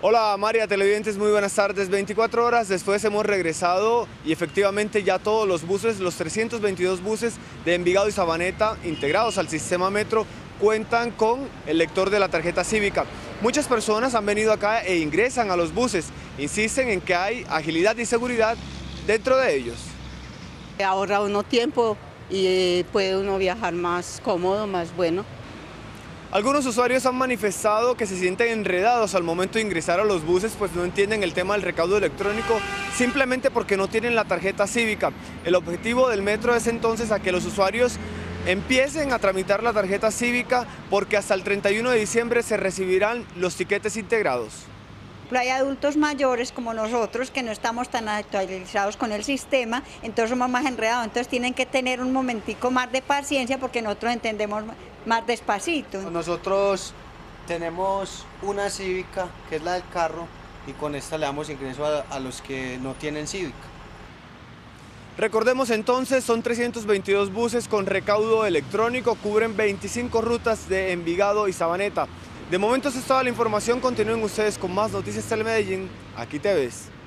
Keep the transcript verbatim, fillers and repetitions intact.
Hola María, televidentes, muy buenas tardes. veinticuatro horas después hemos regresado y efectivamente ya todos los buses, los trescientos veintidós buses de Envigado y Sabaneta integrados al sistema Metro cuentan con el lector de la tarjeta cívica. Muchas personas han venido acá e ingresan a los buses, insisten en que hay agilidad y seguridad dentro de ellos. Ahorra uno tiempo y puede uno viajar más cómodo, más bueno. Algunos usuarios han manifestado que se sienten enredados al momento de ingresar a los buses, pues no entienden el tema del recaudo electrónico simplemente porque no tienen la tarjeta cívica. El objetivo del metro es entonces a que los usuarios empiecen a tramitar la tarjeta cívica porque hasta el treinta y uno de diciembre se recibirán los tiquetes integrados. Hay adultos mayores como nosotros que no estamos tan actualizados con el sistema, entonces somos más enredados, entonces tienen que tener un momentico más de paciencia porque nosotros entendemos más despacito. Nosotros tenemos una cívica que es la del carro y con esta le damos ingreso a, a los que no tienen cívica. Recordemos entonces, son trescientos veintidós buses con recaudo electrónico, cubren veinticinco rutas de Envigado y Sabaneta. De momento, esta es toda la información. Continúen ustedes con más Noticias Telemedellín. Aquí te ves.